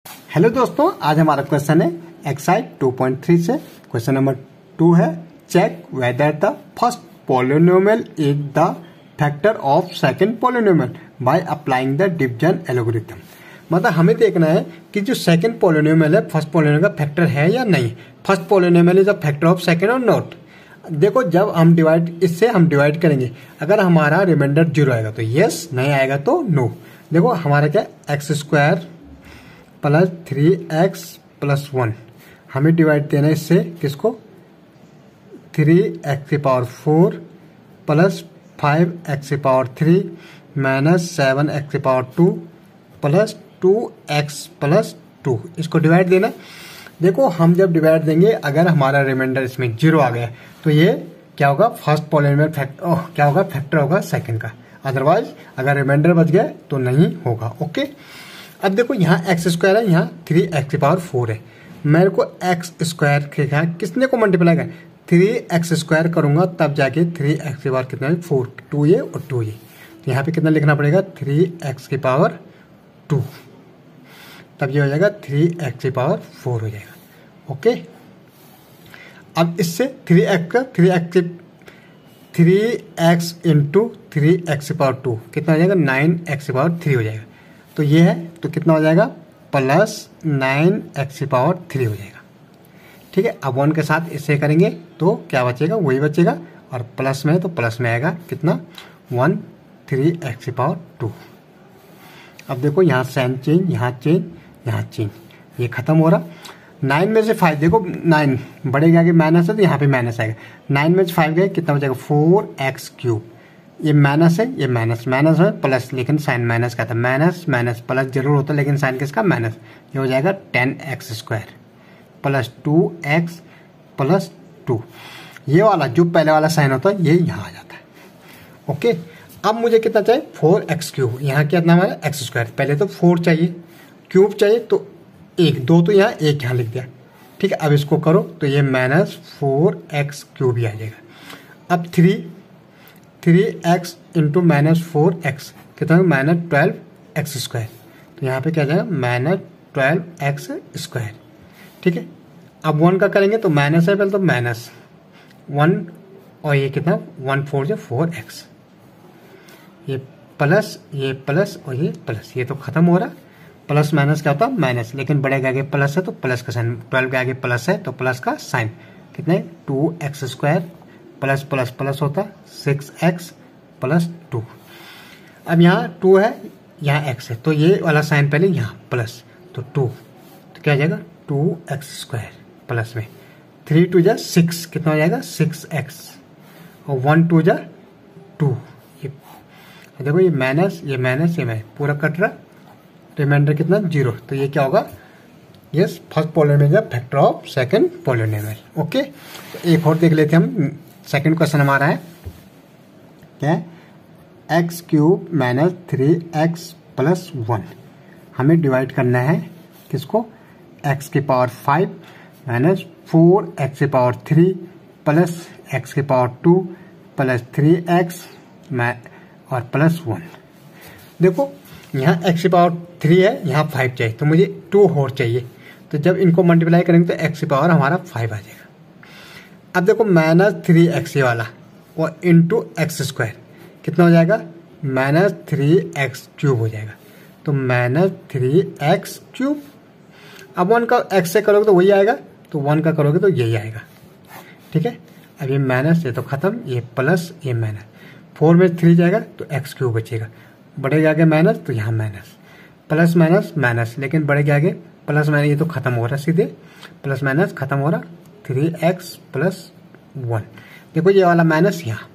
Hello दोस्तों, आज हमारा क्वेश्चन है एक्सरसाइज 2.3 से। क्वेश्चन नंबर 2 है check whether the first polynomial is the factor of second polynomial by applying the division algorithm. मतलब हमें देखना है कि जो सेकंड पॉलिनोमियल है फर्स्ट पॉलिनोमियल का फैक्टर है या नहीं। First polynomial is a factor of second or not. देखो, जब हम इससे हम डिवाइड करेंगे, अगर हमारा रिमाइंडर 0 आएगा तो यस, नहीं आएगा तो नो। देखो हमारा क्या, x square plus 3x plus 1, हमें डिवाइड देना है इससे किसको, 3x की पावर 4 प्लस 5x की पावर 3 माइनस 7x की पावर 2 प्लस 2x प्लस 2, इसको डिवाइड देना। देखो हम जब डिवाइड देंगे, अगर हमारा रिमाइंडर इसमें 0 आ गया तो ये क्या होगा, फर्स्ट पॉलिनोमियल फैक्टर क्या होगा, फैक्टर होगा सेकंड का। अदरवाइज अगर रिमाइंडर बच गया तो नहीं होगा। ओके, अब देखो यहाँ एक्स स्क्वायर है, यहाँ 3x की पावर 4 है। मेरे को एक्स स्क्वायर के किसने को मल्टीप्लाई कर 3x स्क्वायर करूंगा तब जाके 3x की पावर कितना है 4, 2 ये और 2 ये। तो यहाँ पे कितना लिखना पड़ेगा, 3x की पावर 2, तब ये हो जाएगा 3x की पावर 4 हो जाएगा। ओके, अब इससे 3x इंटू 3x की पावर 2 कितना हो जाएगा, 9x की पावर 3 हो जाएगा। तो ये है, तो कितना हो जाएगा, प्लस 9x की पावर 3 हो जाएगा। ठीक है, अब 1 के साथ इससे करेंगे तो क्या बचेगा, वही बचेगा, और प्लस में तो प्लस में आएगा कितना, 3x की पावर 2। अब देखो यहाँ साइन चेंज, यहाँ चेंज, यहाँ चेंज, ये खत्म हो रहा। 9 में से 5, देखो 9 बढ़ेगा कि माइनस है तो यहाँ पे माइनस आएगा। 9 में से 5 गए, कितना बचेगा, 4x क्यूब। ये माइनस है, ये माइनस, माइनस है प्लस, लेकिन साइन माइनस का था, माइनस माइनस प्लस जरूर होता है, लेकिन साइन किसका, माइनस। ये हो जाएगा 10x square plus 2x plus 2। ये वाला जो पहले वाला साइन होता है ये यहाँ आ जाता है। ओके, अब मुझे कितना चाहिए, 4x क्यूब। यहाँ कितना हमारा एक्स स्क्वायर, पहले तो 4 चाहिए, क्यूब चाहिए तो 1, 2 तो यहाँ, 1 यहाँ लिख दिया। ठीक है, अब इसको करो तो ये माइनस 4x क्यूब ही आ जाएगा। अब 3x इंटू माइनस 4x कितना, माइनस 12x स्क्वायर। तो यहाँ पे क्या जाएगा, माइनस 12x स्क्वायर। ठीक है, अब 1 का करेंगे तो माइनस है पहले, तो माइनस 1 और ये कितना, 1 4 जो 4x, ये प्लस और ये प्लस, ये तो खत्म हो रहा। प्लस माइनस क्या होता है, माइनस, लेकिन बड़े के आगे प्लस है तो प्लस का साइन, 12 के आगे प्लस है तो प्लस का साइन। कितना है, 2x square plus plus plus होता 6x प्लस 2। अब यहाँ 2 है, यहाँ x है, तो ये वाला साइन पहले यहाँ प्लस, तो 2, तो क्या हो जाएगा, 2x स्क्वायर प्लस में 3 2 जा 6, कितना हो जाएगा, 6x, और 1 2 जा 2। ये देखो, ये माइनस, ये माइनस, ये माइनस, पूरा कट रहा, रिमाइंडर कितना, 0। तो ये क्या होगा, yes, first polynomial factor of second polynomial. Okay, तो एक और देख लेते हैं हम। सेकंड क्वेश्चन हमारा है क्या है, x cube minus 3x plus 1। हमें डिवाइड करना है किसको, x की पावर 5 माइनस 4x की पावर 3 प्लस x की पावर 2 प्लस 3x और प्लस 1। देखो यहाँ x की पावर 3 है, यहाँ 5 चाहिए, तो मुझे 2 और चाहिए। तो जब इनको मल्टीप्लाई करेंगे तो x की पावर हमारा 5 आ जाएगा। अब देखो माइनस 3x ये वाला और इंटू एक्स स्क्वायर कितना हो जाएगा, माइनस 3x क्यूब हो जाएगा। तो माइनस 3x क्यूब। अब 1 का x से करोगे तो वही आएगा, तो 1 का करोगे तो यही आएगा। ठीक है, अब ये माइनस, ये तो खत्म, ये प्लस, ये माइनस, 4 में 3 जाएगा तो x क्यूब बचेगा। बड़े के आगे माइनस तो यहाँ माइनस, प्लस माइनस माइनस, लेकिन बड़े के आगे प्लस माइनस, ये तो खत्म हो रहा, सीधे प्लस माइनस खत्म हो रहा, 3x प्लस 1। देखो ये वाला माइनस, यहाँ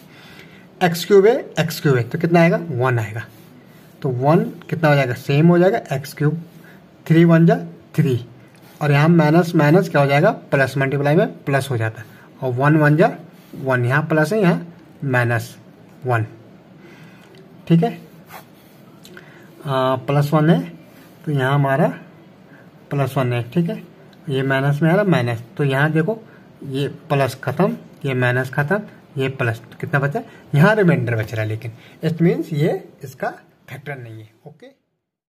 x क्यूब है तो कितना आएगा, 1 आएगा। तो 1 कितना हो जाएगा, सेम हो जाएगा, x क्यूब, 3 1 जा 3, और यहाँ माइनस माइनस क्या हो जाएगा, प्लस, मल्टीप्लाई में प्लस हो जाता है, और 1 1 जा 1, यहाँ प्लस है, यहाँ माइनस 1। ठीक है, प्लस 1 है तो यहाँ हमारा प्लस 1 है। ठीक है, ये माइनस में आ रहा माइनस, तो यहाँ देखो ये प्लस खत्म, ये माइनस खत्म, ये प्लस, तो कितना बचा, यहाँ रिमाइंडर बच रहा है, लेकिन इट मीन्स ये इसका फैक्टर नहीं है। ओके।